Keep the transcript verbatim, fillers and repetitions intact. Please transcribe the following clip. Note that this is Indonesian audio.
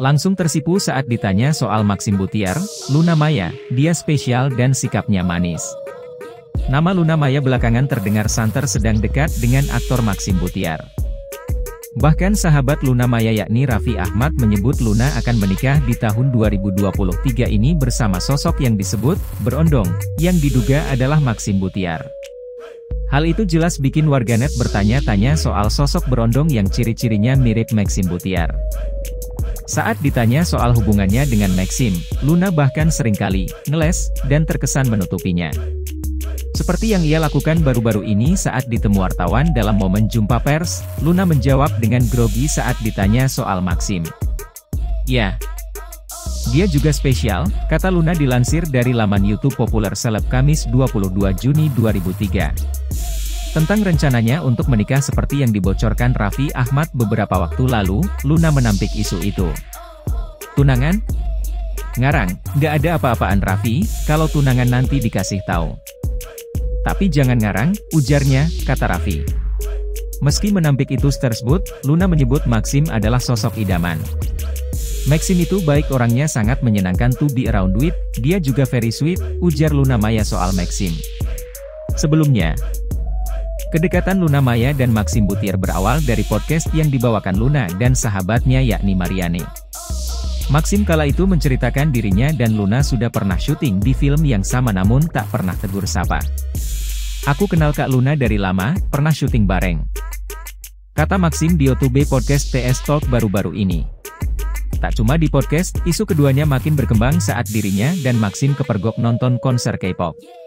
Langsung tersipu saat ditanya soal Maxim Butier, Luna Maya, dia spesial dan sikapnya manis. Nama Luna Maya belakangan terdengar santer sedang dekat dengan aktor Maxim Butier. Bahkan sahabat Luna Maya yakni Raffi Ahmad menyebut Luna akan menikah di tahun dua ribu dua puluh tiga ini bersama sosok yang disebut berondong, yang diduga adalah Maxim Butier. Hal itu jelas bikin warganet bertanya-tanya soal sosok berondong yang ciri-cirinya mirip Maxim Butier. Saat ditanya soal hubungannya dengan Maxim, Luna bahkan seringkali ngeles dan terkesan menutupinya. Seperti yang ia lakukan baru-baru ini saat ditemu wartawan dalam momen jumpa pers, Luna menjawab dengan grogi saat ditanya soal Maxim. Ya, dia juga spesial, kata Luna dilansir dari laman YouTube populer seleb Kamis dua puluh dua Juni dua ribu tiga. Tentang rencananya untuk menikah seperti yang dibocorkan Raffi Ahmad beberapa waktu lalu, Luna menampik isu itu. Tunangan? Ngarang, nggak ada apa-apaan Raffi, kalau tunangan nanti dikasih tahu. Tapi jangan ngarang, ujarnya, kata Raffi. Meski menampik itu tersebut, Luna menyebut Maxim adalah sosok idaman. Maxim itu baik orangnya sangat menyenangkan to be around with, dia juga very sweet, ujar Luna Maya soal Maxim. Sebelumnya, kedekatan Luna Maya dan Maxim Butier berawal dari podcast yang dibawakan Luna dan sahabatnya yakni Mariane. Maxim kala itu menceritakan dirinya dan Luna sudah pernah syuting di film yang sama namun tak pernah tegur sapa. Aku kenal Kak Luna dari lama, pernah syuting bareng, kata Maxim di YouTube podcast T S Talk baru-baru ini. Tak cuma di podcast, isu keduanya makin berkembang saat dirinya dan Maxim kepergok nonton konser K-pop.